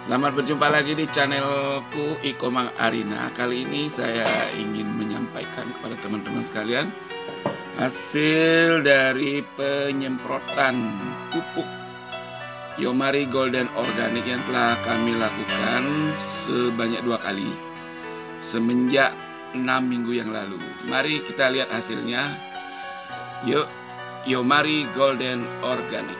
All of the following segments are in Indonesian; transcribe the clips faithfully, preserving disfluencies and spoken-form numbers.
Selamat berjumpa lagi di channelku Iko Mang Arina. Kali ini saya ingin menyampaikan kepada teman-teman sekalian hasil dari penyemprotan pupuk Yomari Golden Organic yang telah kami lakukan sebanyak dua kali semenjak enam minggu yang lalu. Mari kita lihat hasilnya. Yuk, Yomari Golden Organic.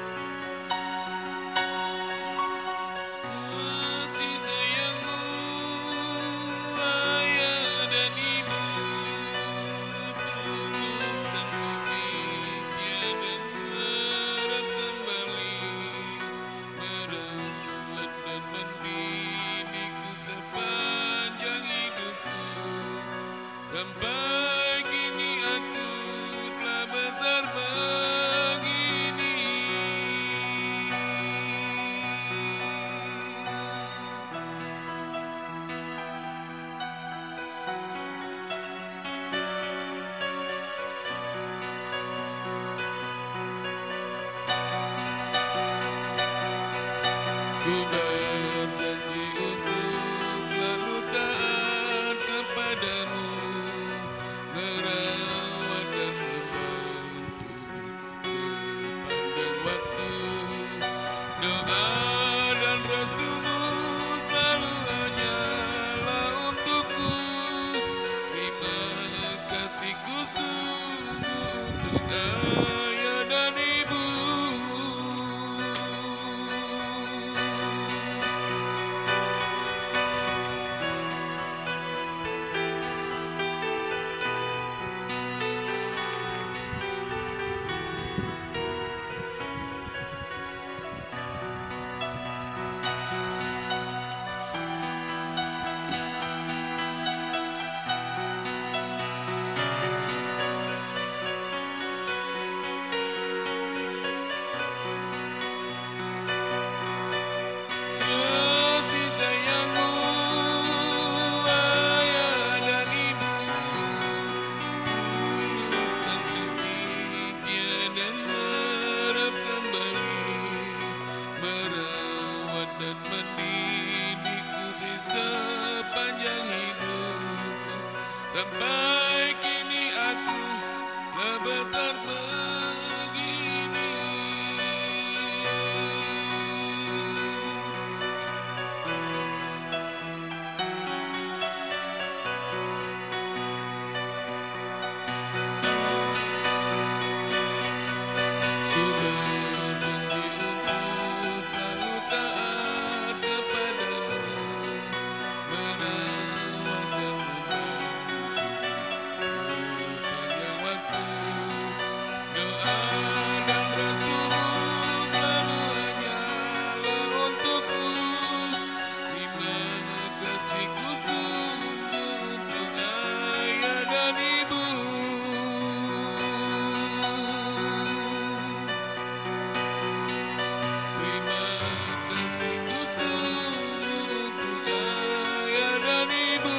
Sampai kini aku telah besar begini. Ku berjanji untuk selalu taat kepadamu, merawat dan membantu sepanjang waktu. Doa dan restumu selalu hanyalah untukku. Terima kasihku sungguh untuk ayah dan ibu. Kasih sayangmu ayah dan ibu, tulus dan suci, tiada harap kembali, merawat dan mendidikku di sepanjang hidupku. Sampai kini aku telah besar begini. Ku berjanji untuk selalu taat kepadamu, merawat dan membantu sepanjang waktu. Doa dan restumu selalu hanyalah untukku. Terima kasihku sungguh untuk ayah dan ibu. Terima kasihku sungguh untuk ayah dan ibu.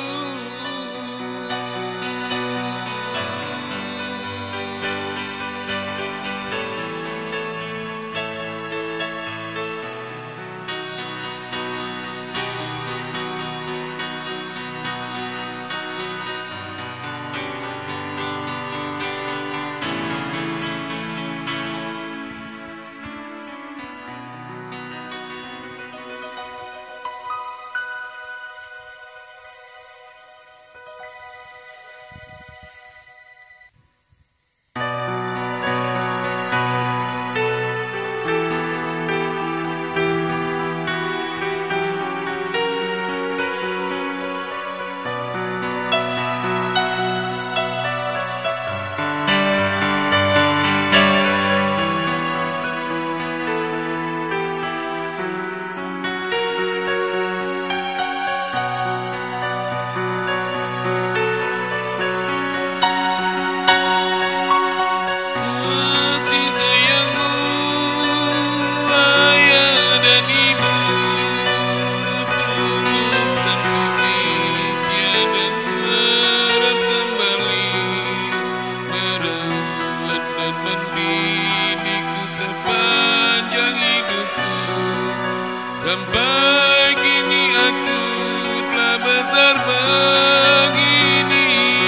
Kasih sayangmu ayah dan ibu, tulus dan suci, tiada harap kembali, merawat dan mendidikku sepanjang hidupku. Sampai besar begini.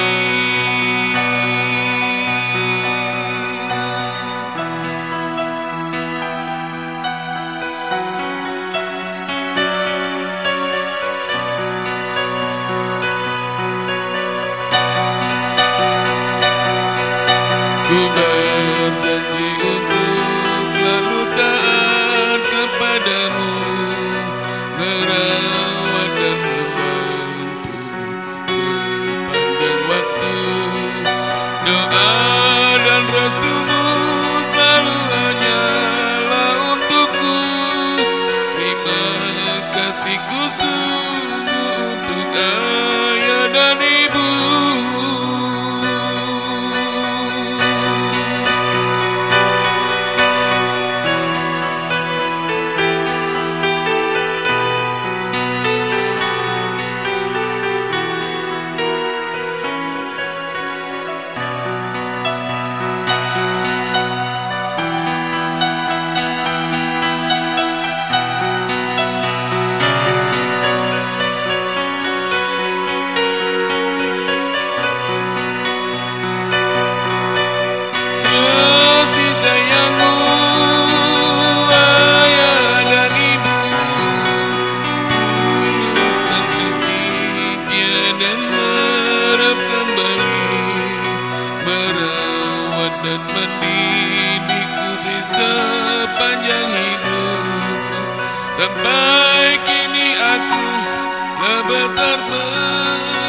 Ku berjanji untuk selalu taat kepadamu, merawat dan membantu sepanjang waktu. Doa dan restumu selalu hanyalah untukku. Terima kasihku sungguh untuk ayah dan ibu. Kasih sayangmu ayah dan ibu, tulus dan suci, tiada harap kembali, merawat dan mendidikku di sepanjang hidupku. Sampai kini aku telah besar